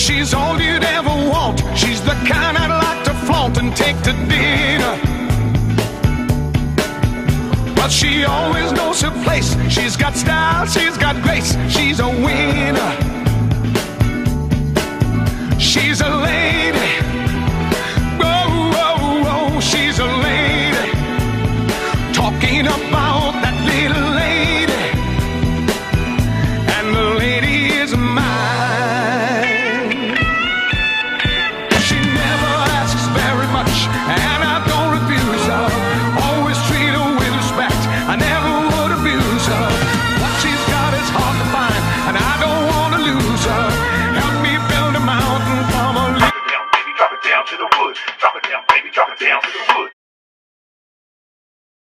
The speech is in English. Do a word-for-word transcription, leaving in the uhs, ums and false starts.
She's all you'd ever want. She's the kind I'd like to flaunt and take to dinner. But she always knows her place. She's got style, she's got grace. She's a winner. She's a lady. Oh, oh, oh, she's a lady. Talking about